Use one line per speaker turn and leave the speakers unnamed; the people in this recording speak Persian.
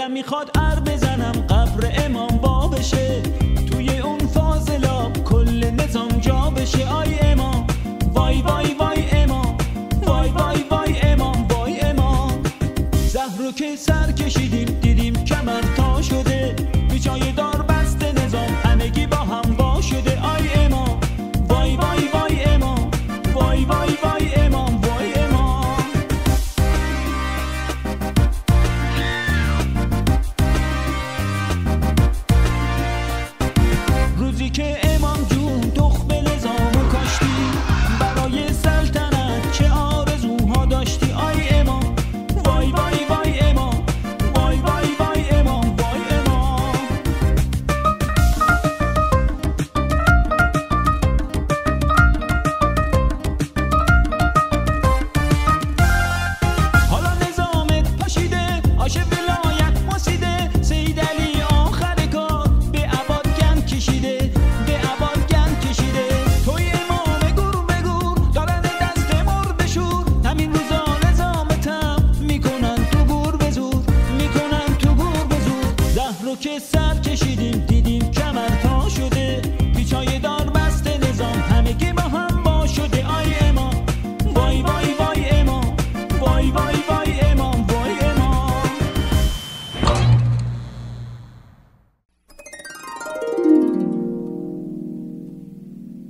دلم میخواد بزنم قبر امام با بشه، توی اون فاضلا کل نظام جا بشه. آی امام وای وای وای امام، وای وای وای امام، وای امام. زهرو که سر کشیدیم دیدیم کمر تا شده، به جای دار